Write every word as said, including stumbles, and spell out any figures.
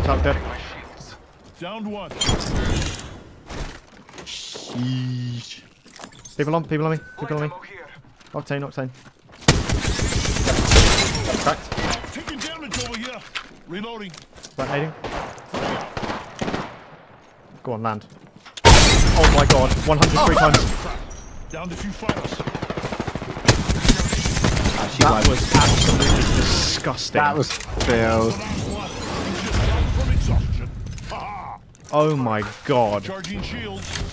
Knocked out, dead. Downed one. Sheesh. People on, people on me, people on me. Octane, Octane. Cracked. Taking damage over here. Reloading. Back nading. Go on, land. Oh my god, one hundred three oh. times. Down to few fighters. That won't. was absolutely disgusting. That was failed. Oh my god. Charging shields.